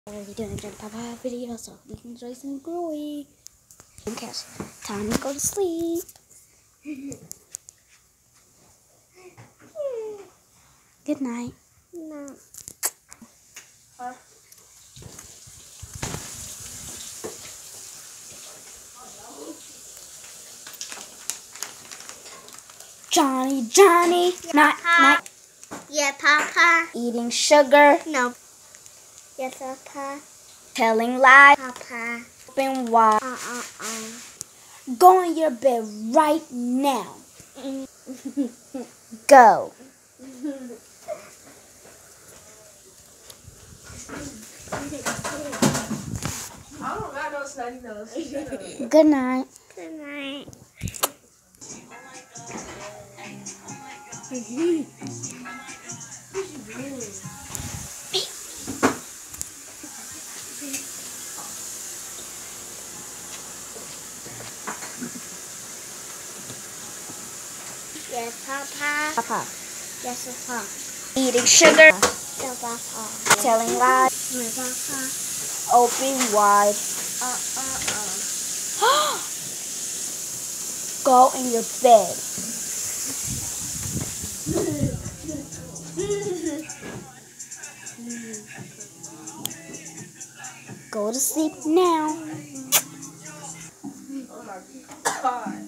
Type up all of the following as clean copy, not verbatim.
Already doing a Papa video, so we can enjoy some glory. Okay, time to go to sleep. Good night. No. Johnny, Yeah, night. Yeah, Papa. Eating sugar, No. Yes, Papa. telling lies, Papa. open wide. Go in your bed right now. Go. I don't got no snotty nose. Good night. Good night. Yes, Papa. Papa. Yes, Papa. Eating sugar, No, Papa. telling lies, No, Papa. open wide. Go in your bed. Go to sleep now. Oh my God.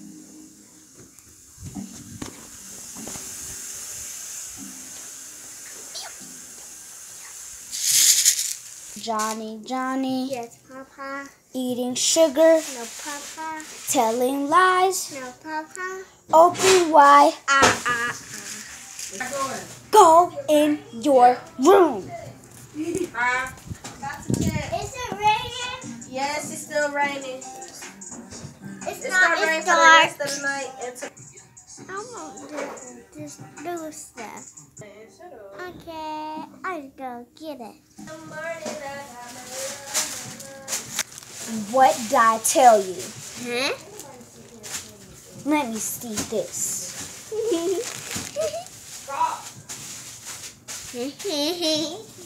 Johnny, Yes, Papa. eating sugar, No, Papa. telling lies, No, Papa. open wide. Go in your room. Huh? Is it raining? Yes, it's still raining. It's It's not. gonna rain It's for the dark. rest of the night. I won't just do stuff. Shut up. Okay, I'll go get it. What did I tell you? Huh? Let me see this. Stop.